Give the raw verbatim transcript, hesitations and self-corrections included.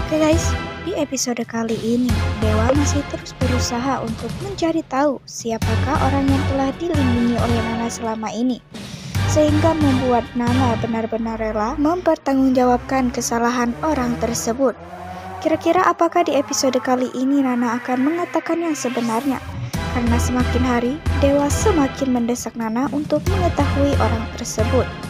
Oke guys, di episode kali ini Dewa masih terus berusaha untuk mencari tahu siapakah orang yang telah dilindungi oleh Nana selama ini, sehingga membuat Nana benar-benar rela mempertanggungjawabkan kesalahan orang tersebut. Kira-kira apakah di episode kali ini Nana akan mengatakan yang sebenarnya? Karena semakin hari, Dewa semakin mendesak Nana untuk mengetahui orang tersebut.